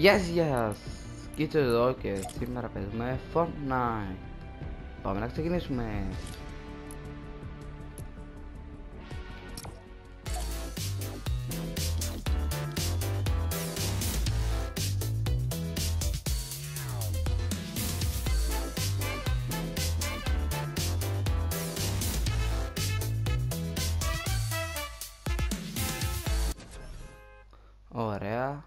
Yes! Κοίτσε εδώ και σήμερα παίζουμε Fortnite. Πάμε να ξεκινήσουμε. Ωραία.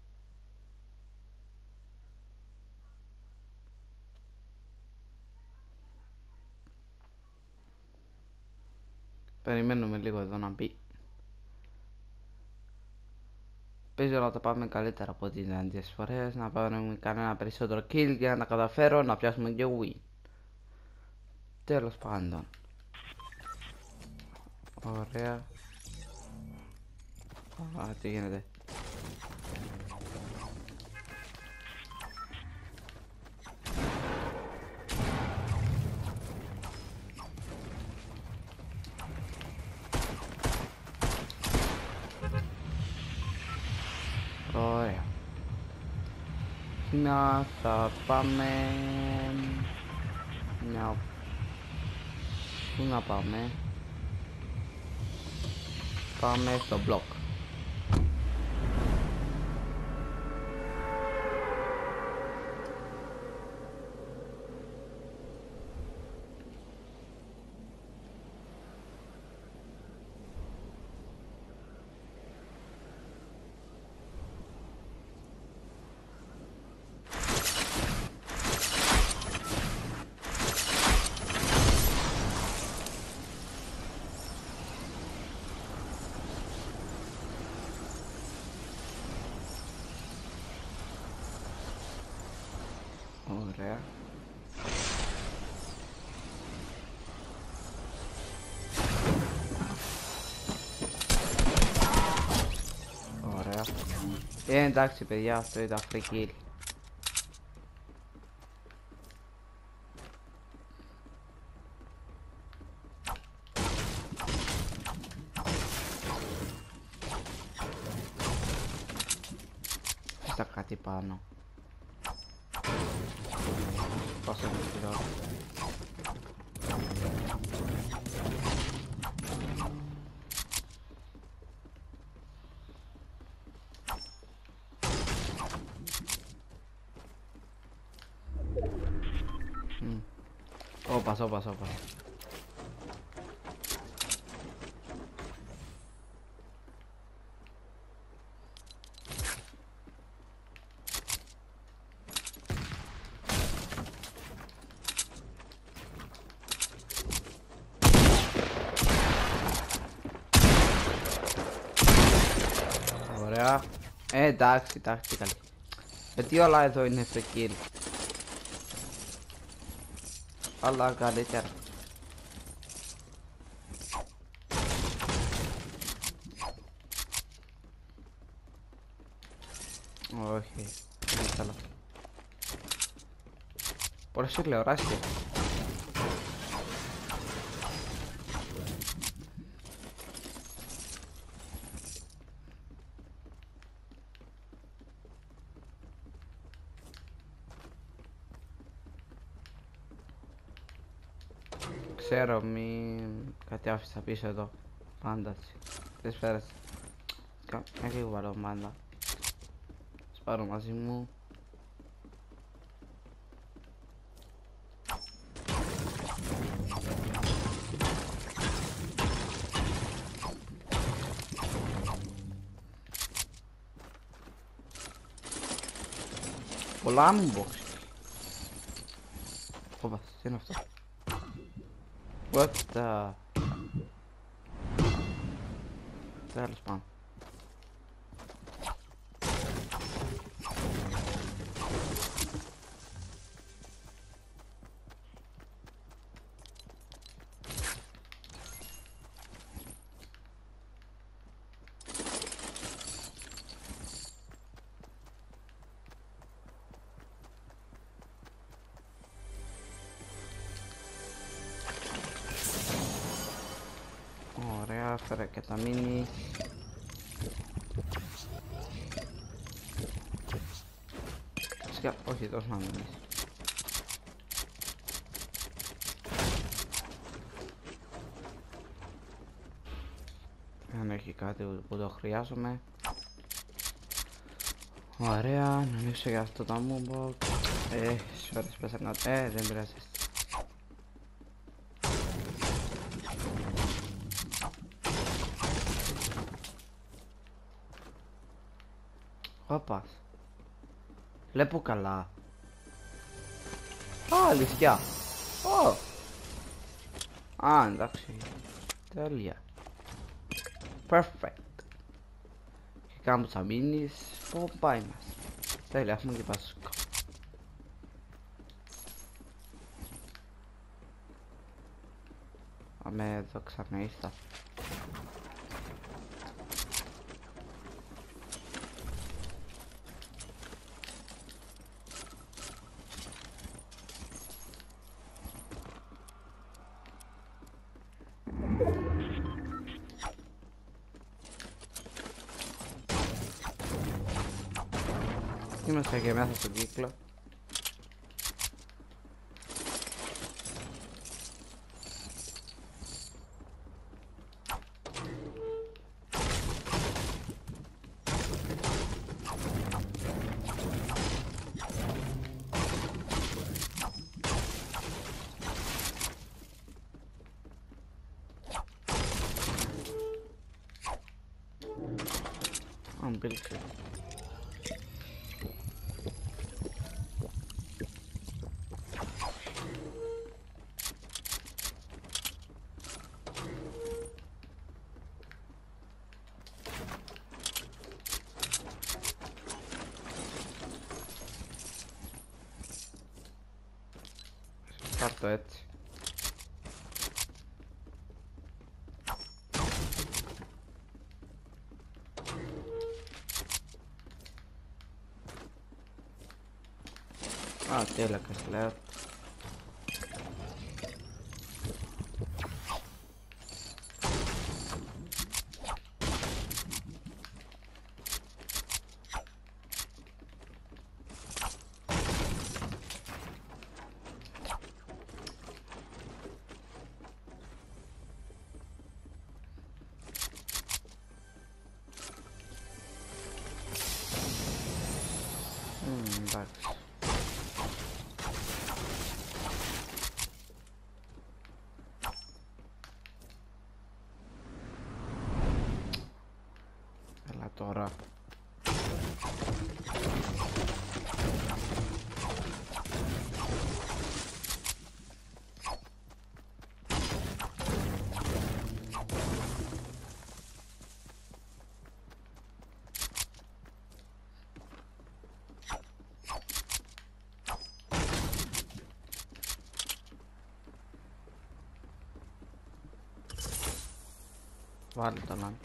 Περιμένουμε λίγο εδώ να μπει. Παίζω να τα πάμε καλύτερα από τις αντιές φορές. Να πάρουμε κανένα περισσότερο kill για να τα καταφέρω να πιάσουμε και win. Τέλος πάντων. Ωραία. Τι γίνεται. Ωραία. Να θα πάμε. Πού να πάμε? Πάμε στο block. Ωραία. Ωραία. Εντάξει παιδιά, αυτό ήταν free kill. Ήταν κάτι πάνω. Πόσο είναι σειρά. Όπα. Ωραία. Εντάξει καλή. Γιατί όλα εδώ είναι free kill. Αλλά καλύτερα. Όχι, δεν θέλω. Πολλές τηλεοράσεις. Ξέρω, κάτι άφησα πίσω εδώ. Πάντα έτσι. Δεν σπέρασε. Έχει λίγο βάλω πάντα. Σπάρω μαζί μου. Πολλά μου box. Όπα, τι είναι αυτό? What the... Τέλος πάντων. Ωραία, έφερα και τα μίνι. Όχι, τόσο να μην είσαι. Αν έχει κάτι που το χρειάζομαι. Ωραία, να ανοίξω για αυτό το moonbox. Σφαίρες πέσανε. Δεν πειράζει. Όπα. Βλέπω καλά. Α, αλήθεια. Ω. Α, εντάξει. Τέλεια. Perfect. Και κάνουμε τους αμήνεις. Πού πάει μας. Τέλεια, έχουμε και πασούκα. Πάμε εδώ ξανά ήρθα. Είμαστε και μέσα στον κύκλο. Αν πήλξε. Πάρ' το έτσι. Α, τέλακας λέω. Εντάξει. Έλα τώρα. Βάλει το λάμπη.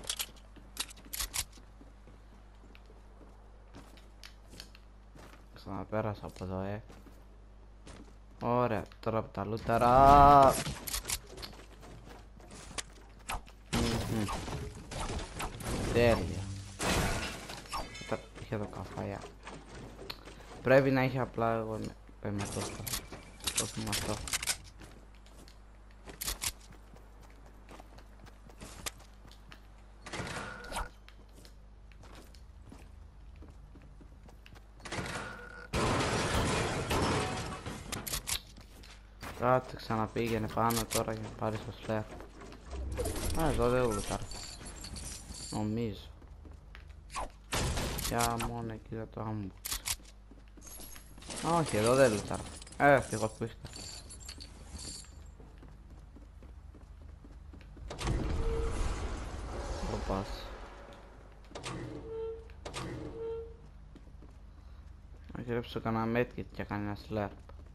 Ξαναπέρασα από εδώ, Ωραία, τώρα από τα λούτερα. Τέλεια. Είχε εδώ καφάια. Πρέπει να είχε απλά εγώ με το με αυτό. Κάτσε, ξαναπήγαινε πάνω τώρα για να πάρεις το σλέρ. Α, εδώ δεν λούταρα. Νομίζω. Για μόνο εκεί θα το άμμουξα. Όχι, εδώ δεν λούταρα. Ευτυχώς που ήρθα. Εδώ πας. Να γυρέψω κανένα medkit και κανένα σλέρ.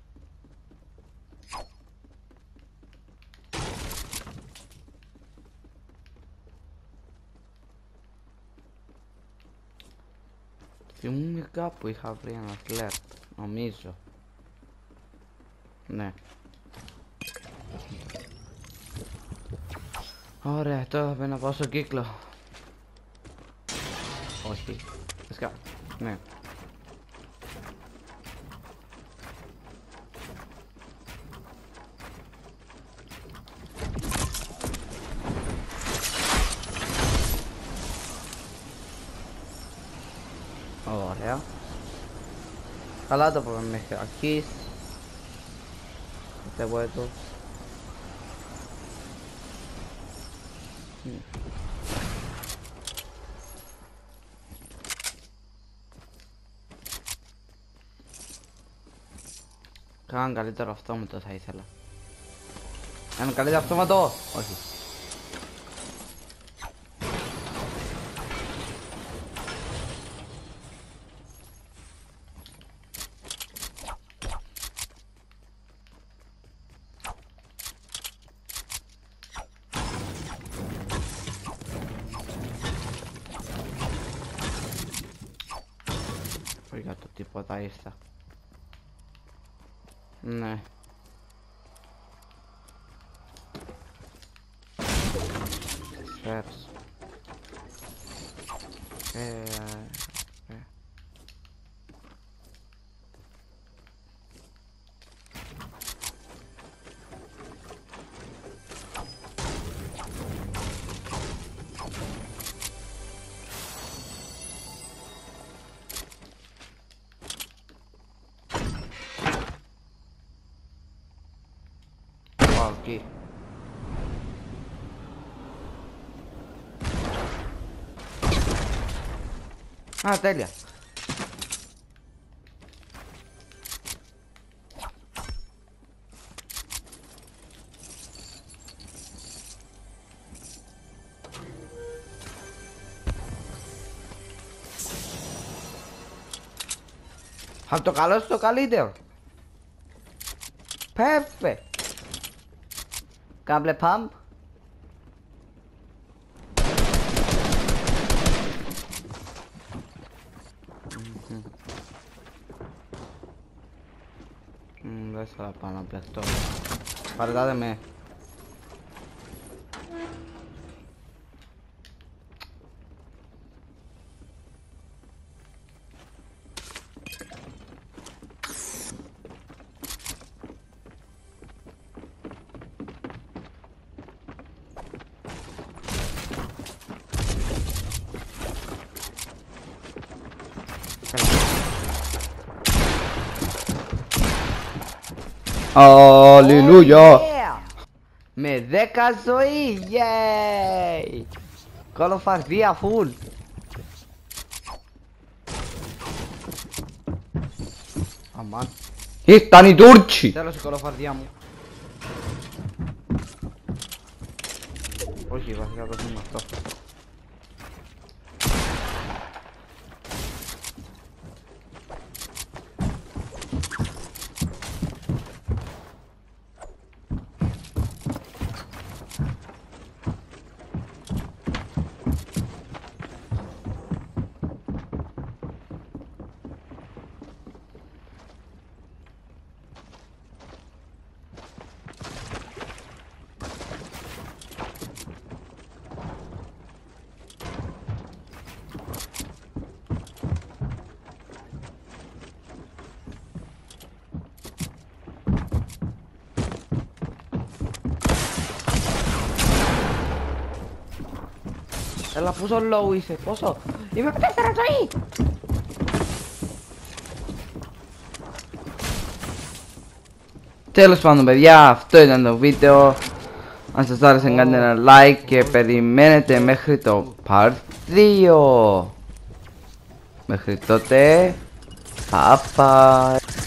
Θυμούμαι κάπου είχα βρει ένα σλέρ, νομίζω. Ναι. Ωραία, τώρα πρέπει να πάω στο κύκλο. Όχι. Ναι. Καλά το πάμε μέχρι αρχής. Δεν vuelto. Κάναν καλύτερο αυτόματο θα ήθελα. Έναν καλύτερο αυτόματο! Όχι. Όχι για το τίποτα ήρθα. Ναι. Σφαίρος. Εκεί. Α, τέλεια. Από το καλό στο καλύτερο. Perfect. Κάμπλε pump. Δεν θα πάω να πλεχτώ. Παρετάτε με. Αλληλούια! Με 10 ζωή! Yay! Κολοφαρδία full! Αμάν! Ήρθαν οι Τούρκοι! Τέλος η κολοφαρδία μου! Όχι, βασικά το είναι αυτό. Έλα πόσο low είσαι, πόσο? Είμαι με 4 ζωή! Τέλος πάντων παιδιά, αυτό ήταν το βίντεο. Αν σας άρεσε κάντε ένα like και περιμένετε μέχρι το part 2. Μέχρι τότε, bye bye.